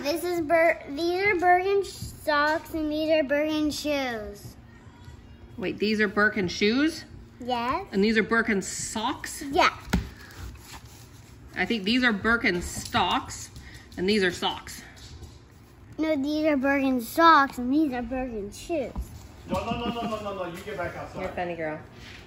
these are Birken socks and these are Birken shoes. Wait, these are Birken shoes? Yes. And these are Birken socks? Yeah. I think these are Birken stocks and these are socks. No, these are Birken socks and these are Birken shoes. No, you get back outside. You're a funny girl.